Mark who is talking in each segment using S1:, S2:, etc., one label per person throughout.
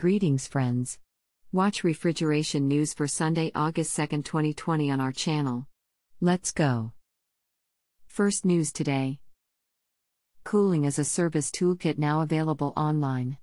S1: Greetings, friends. Watch refrigeration news for Sunday, August 2nd, 2020 on our channel. Let's go. First news today. Cooling as a Service Toolkit now available online.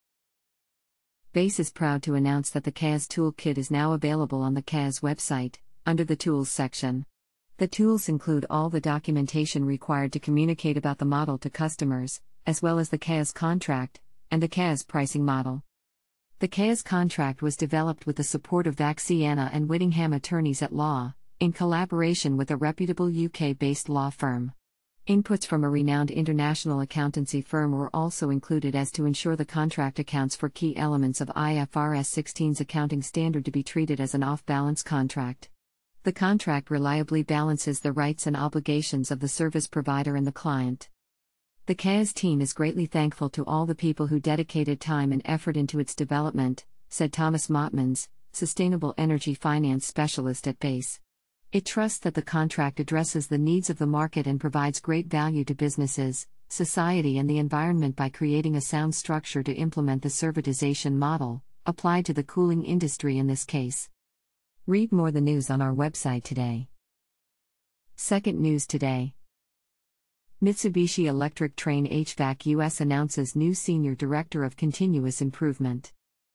S1: BASE is proud to announce that the CAS Toolkit is now available on the CAS website, under the Tools section. The tools include all the documentation required to communicate about the model to customers, as well as the CAS contract, and the CAS pricing model. The CAS contract was developed with the support of Vaxiana and Whittingham attorneys at law, in collaboration with a reputable UK-based law firm. Inputs from a renowned international accountancy firm were also included as to ensure the contract accounts for key elements of IFRS 16's accounting standard to be treated as an off-balance contract. The contract reliably balances the rights and obligations of the service provider and the client. The CAS team is greatly thankful to all the people who dedicated time and effort into its development, said Thomas Mottmans, Sustainable Energy Finance Specialist at BASE. It trusts that the contract addresses the needs of the market and provides great value to businesses, society and the environment by creating a sound structure to implement the servitization model, applied to the cooling industry in this case. Read more the news on our website today. Second news today. Mitsubishi Electric Trane HVAC US announces new Senior Director of Continuous Improvement.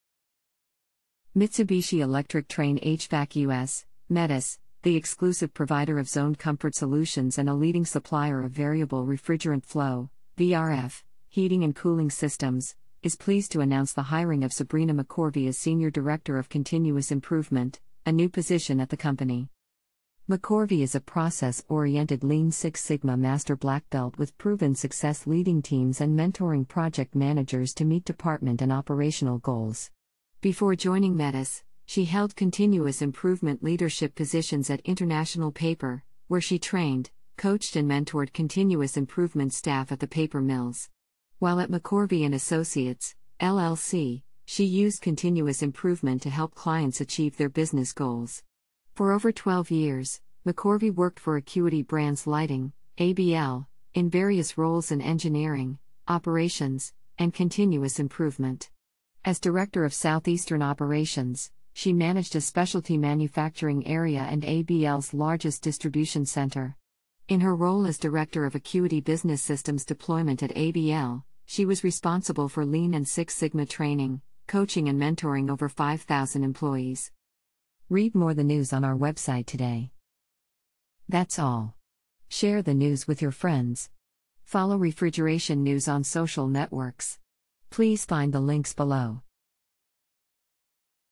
S1: Mitsubishi Electric Trane HVAC US, METUS, the exclusive provider of zoned comfort solutions and a leading supplier of variable refrigerant flow (VRF) heating and cooling systems, is pleased to announce the hiring of Sabrina McCorvey as Senior Director of Continuous Improvement, a new position at the company. McCorvey is a process-oriented Lean Six Sigma Master Black Belt with proven success leading teams and mentoring project managers to meet department and operational goals. Before joining METUS, she held continuous improvement leadership positions at International Paper, where she trained, coached and mentored continuous improvement staff at the paper mills. While at McCorvey & Associates, LLC, she used continuous improvement to help clients achieve their business goals. For over 12 years, McCorvey worked for Acuity Brands Lighting, ABL, in various roles in engineering, operations, and continuous improvement. As Director of Southeastern Operations, she managed a specialty manufacturing area and ABL's largest distribution center. In her role as Director of Acuity Business Systems Deployment at ABL, she was responsible for Lean and Six Sigma training, coaching and mentoring over 5,000 employees. Read more the news on our website today. That's all. Share the news with your friends. Follow refrigeration news on social networks. Please find the links below.